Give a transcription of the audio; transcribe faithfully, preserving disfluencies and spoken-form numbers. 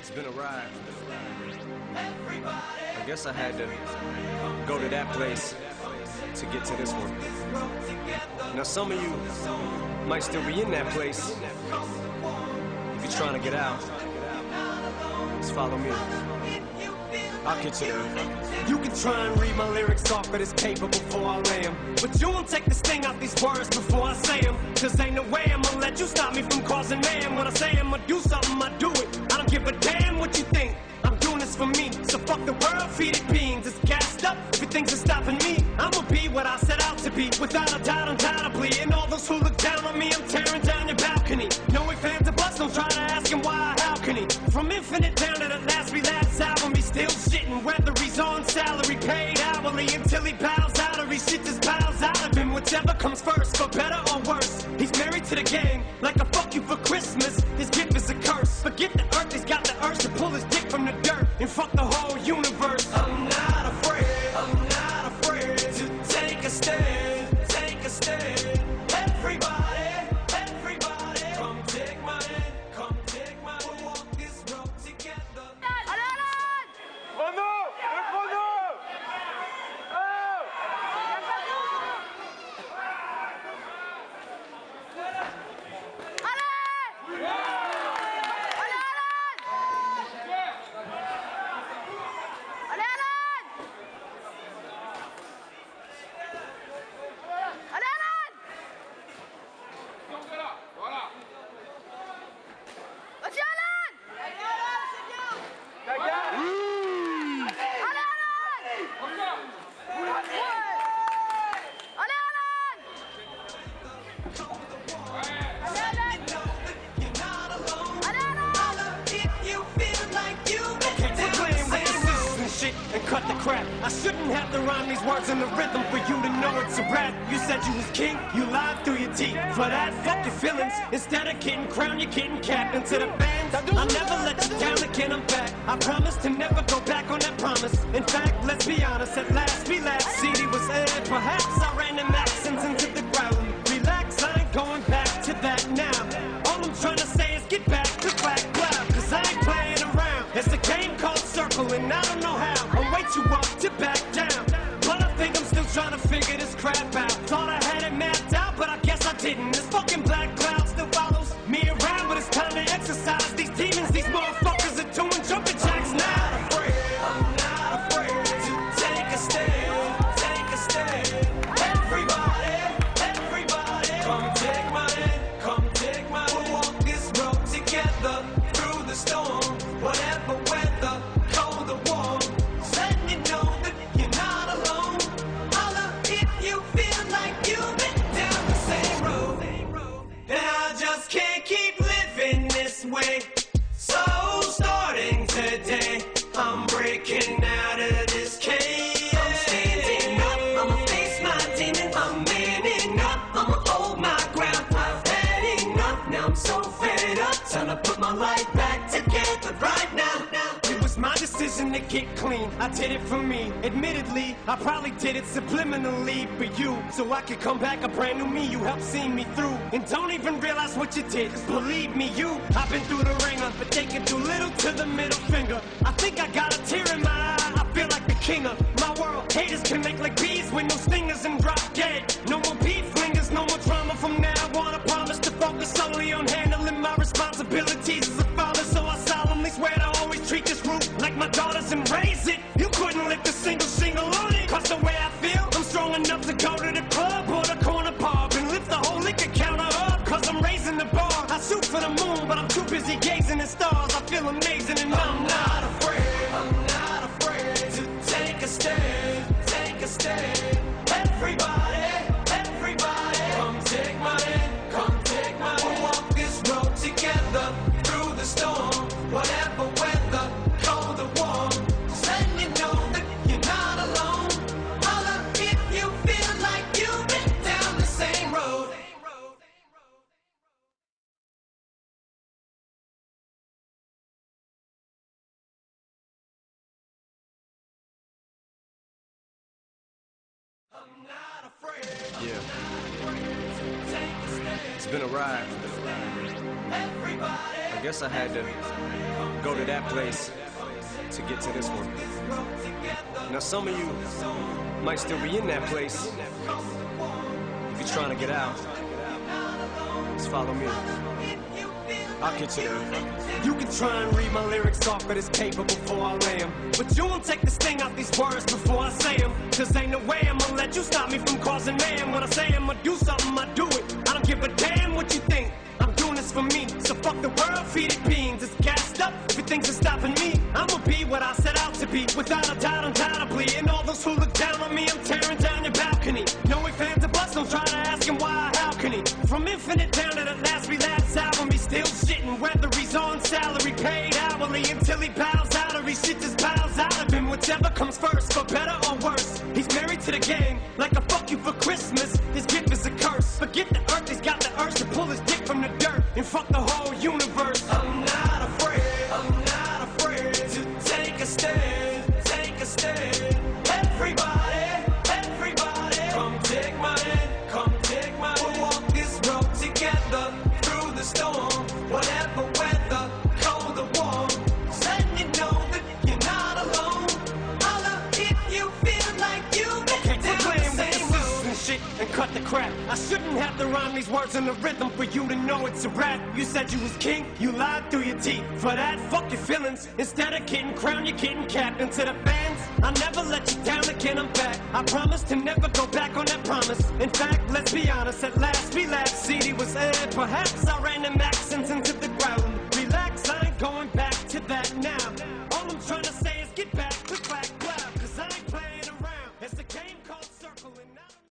It's been a ride. I guess I had to go to that place to get to this one. Now some of you might still be in that place. If you're trying to get out, just follow me. I'll get you there. You can try and read my lyrics off of this paper before I lay 'em, but you won't take the sting out these words before I say 'em. Cause ain't no way I'ma let you stop me from causing mayhem. When I say I'ma do something, I do it. I don't give a damn what you think. I'm doing this for me, so fuck the world, feed it beans. It's gassed up, everything's just stopping me. I'ma be what I set out to be, without a doubt, undoubtedly. And all those who look down on me, I'm tearing down your balcony. No ifs, ands, or buts, don't try to ask him why, how can he? From Infinite down to the last relapse album, he's still shitting. Whether he's on salary, paid hourly, until he bows out or he shit just bows out of him. Whichever comes first, for better or worse. He's married to the game, like a fuck you for Christmas. His gift is a curse. Forget the earth, he's got the urge to pull his dick from the dirt and fuck the whole universe. I'm not afraid, I'm not afraid to take a stand, take a stand. Everybody, everybody, come take my hand, come take my hand. We'll walk this road together. Oh no! Oh no! Oh! And cut the crap. I shouldn't have to rhyme these words in the rhythm for you to know it's a rap. You said you was king, you lied through your teeth. For that, fuck your feelings. Instead of getting crowned, you're getting capped into the fans. I'll never let you down again, I'm back. I promise to never go back on that promise. In fact, let's be honest, at last we laughed. C D was aired, perhaps I ran them accents into the ground. Relax, I ain't going back to that now. All I'm trying to say is get back to black cloud. Cause I ain't playing around. It's a game called Circle and I don't know how. I'll wait you up to back down. But I think I'm still trying to figure this crap out. Thought I had it mapped out, but I guess I didn't. This fucking black cloud still follows me around, but it's time to exercise these demons. These motherfuckers are doing jumping jacks now. I'm not afraid, I'm not afraid to take a stand, take a stand. Everybody, everybody, come take my hand, come take my hand. We'll walk this road together through the storm, whatever weather, cold or warm. Letting you know that you're not alone. Holla if you feel like you've been down the same road. And I just can't keep living this way. So starting today, I'm breaking out of this cage. I'm standing up, I'ma face my demon. I'm manning up, I'ma hold my ground. I've had enough, now I'm so fed up. Time to put my life back together right now. It was my decision to get clean, I did it for me. Admittedly, I probably did it subliminally for you, so I could come back a brand new me. You helped see me through, and don't even realize what you did. Cause believe me, you, I've been through the ringer, but taking too little to the middle finger. I think I got a tear in my eye, I feel like the king of my world. Haters can make like bees with no stingers and drop dead. No more beef flingers, no more drama from now on. I promise to focus solely on handling my responsibilities as a father. So I solemnly swear to always treat this roof like my daughters and raise it. You couldn't lift a single shingle on it. Cause the way I feel, I'm strong enough to go to the club or the corner pub and lift the whole liquor counter up. Cause I'm raising the bar. I shoot for the moon, but I'm too busy gazing at stars. I feel amazing and I'm not afraid. I'm not afraid to take a stand, take a stand. Everybody, everybody, come take my hand, come take my hand. We'll walk this road together through the storm, whatever weather, cold or warm. Just letting you know that you're not alone. Holla if you feel like you've been down the same road. I'm not afraid. Yeah. It's been a ride. I guess I had to go to that place to get to this one. Now some of you might still be in that place. If you're trying to get out, just follow me. I'll get you there. You can try and read my lyrics off of this paper before I lay them, but you won't take the sting out these words before I say them. Cause ain't no way I'm gonna let you stop me from causing mayhem. When I say I'm gonna do something, I do it. I don't give a damn what you think. I'm doing this for me, so fuck the world, feed it beans. It's gassed up, everything's stopping me. I'ma be what I set out to be, without a doubt, undoubtedly. And all those who look down on me, I'm tearing down your balcony. No ifs, ands, or buts, don't try to ask him why, how can he? From Infinite down to the last relapse album, he's still shitting, whether he's on salary, paid hourly, until he bows out or he shit just bows out of him. Whichever comes first, for better or worse. He's married to the game, like a fuck you for Christmas. His gift is a curse. Forget the earth, he's got the urge to pull his dick from the dirt and fuck the whole universe. I'm not afraid, I'm not afraid to take a stand, take a stand. Everybody, everybody, come take my hand, come take my hand. We'll walk this road together through the storm, whatever weather, cold or warm. Just letting you know that you're not alone. Holla if you feel like you've been down the same road and shit and cut the crap. I shouldn't have to rhyme these words in the rhythm for you to know it's a rap. You said you was king, you lied through your teeth. For that, fuck your feelings. Instead of getting crowned, you're getting capped. And to the fans, I'll never let you down again, I'm back. I promise to never go back on that promise. In fact, let's be honest, at last we laughed. C D was aired, perhaps I ran the Mac